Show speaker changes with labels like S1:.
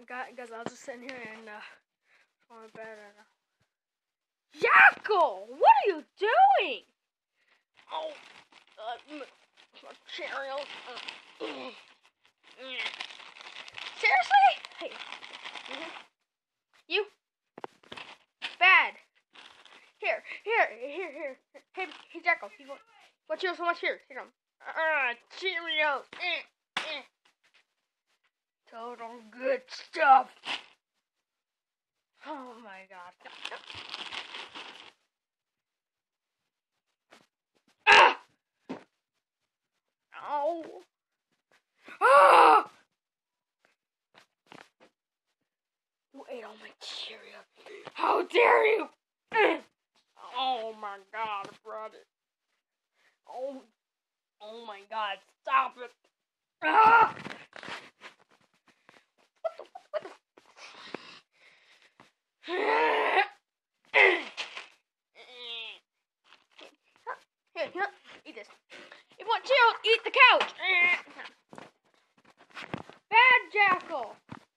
S1: Guys, I was just sitting here and going to bed and Jackal! What are you doing? Oh, Cheerios. Seriously? Hey. You? Bad. Here. Hey, Jackal. What Cheerios? How much here? Here them. Cheerios. Total good stuff. Oh my god. Ah! Ow. Ah! You ate all my Cheerios. How dare you? Oh my god, brother. Oh my god, stop it. Ah! Here, eat this. If you want Cheerios, eat the couch. Bad Jackal.